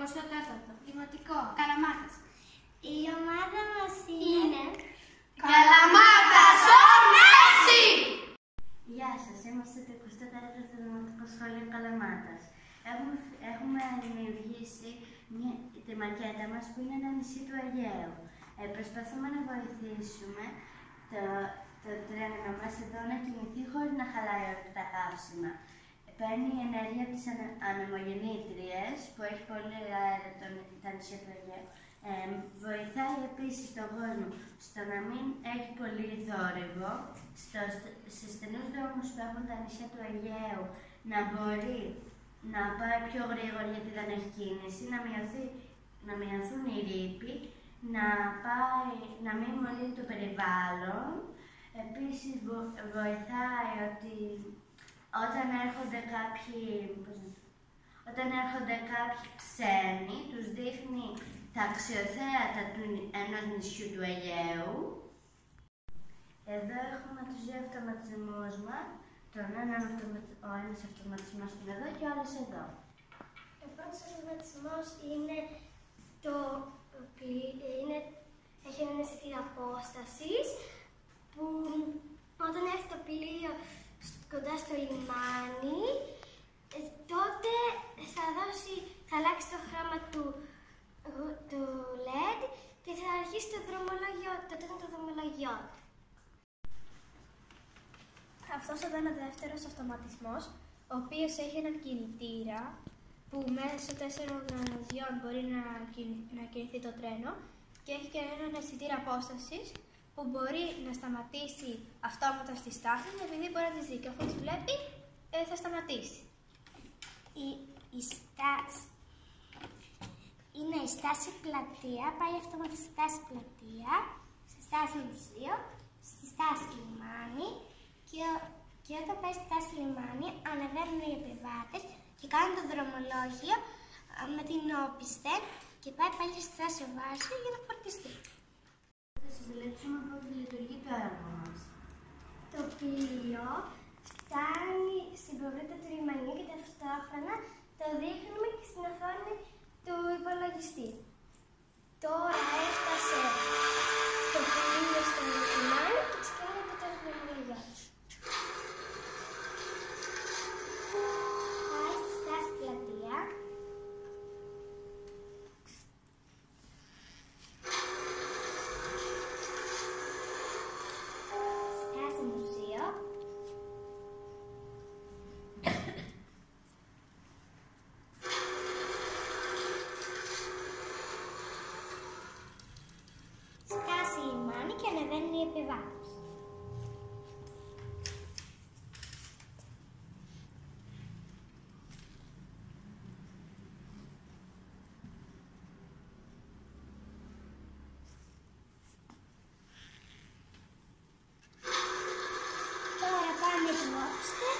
24ο Δημοτικό Καλαμάτας. Η ομάδα μας είναι Καλαμάτα Σομέση! Γεια σας, είμαστε το 24ο Δημοτικό Σχολείο Καλαμάτας. Έχουμε δημιουργήσει τη μακέτα μας που είναι ένα νησί του Αιγαίου. Προσπαθούμε να βοηθήσουμε το τρένο μας εδώ να κινηθεί χωρίς να χαλάει όλα τα καύσιμα. Παίρνει ενέργεια από τις ανεμογεννήτριες που έχει πολύ αέρα τα νησιά του Αιγαίου. Βοηθάει επίσης τον κόσμο στο να μην έχει πολύ θόρυβο, σε στενούς δρόμους που έχουν τα νησιά του Αιγαίου να μπορεί να πάει πιο γρήγορα γιατί δεν έχει κίνηση, να μειωθούν οι ρήποι, να μην μολύνει το περιβάλλον. Επίσης βοηθάει ότι όταν έρχονται κάποιοι ξένοι, τους δείχνει τα αξιοθέατα ενός νησιού του Αιγαίου. Εδώ έχουμε τους δύο αυτοματισμούς μας. Ο ένας αυτοματισμός είναι εδώ και ο άλλος εδώ. Ο πρώτος αυτοματισμός έχει έναν αισθητήρα απόστασης που όταν έρθει το πλοίο κοντά στο λιμάνι, τότε θα αλλάξει το χρώμα του LED και θα αρχίσει το τέταρτο δρομολογιό. Αυτός εδώ είναι ο δεύτερος αυτοματισμός, ο οποίος έχει έναν κινητήρα που μέσω 4 γραμμαζιών μπορεί να κινηθεί το τρένο και έχει και έναν αισθητήρα απόστασης που μπορεί να σταματήσει αυτόματα στις στάσεις επειδή μπορεί να τις δει και αφού τις βλέπει θα σταματήσει. Η στάση είναι η στάση πλατεία, πάει αυτόματα στη στάση πλατεία, στη στάση μουσείο, στη στάση λιμάνι και όταν πάει στη στάση λιμάνι ανεβαίνουν οι επιβάτες και κάνουν το δρομολόγιο με την όπισθε και πάει πάλι στη στάση βάση για να φορτιστεί. Θα σας δείξουμε πώς λειτουργεί το έργο μας. Το πλοίο φτάνει στην προβλήτα του λιμανιού και ταυτόχρονα το δείχνουμε και στην οθόνη του υπολογιστή. Τώρα έφτασε το πλοίο στο λιμάνι και ξεκινάει από το δρομολογιό. Πάει στη στάση πλατεία. Στάση μουσείο. Στάση λιμάνι και ανεβαίνουν οι επιβάτες. Τώρα πάμε την όπισθε